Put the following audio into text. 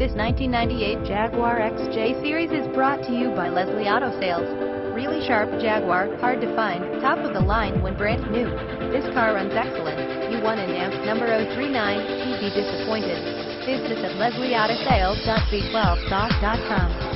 This 1998 Jaguar XJ Series is brought to you by Leslie Auto Sales. Really sharp Jaguar, hard to find, top of the line when brand new. This car runs excellent. You want an AMP number 039, you'd be disappointed. Visit us at leslieautosales.v12soft.com.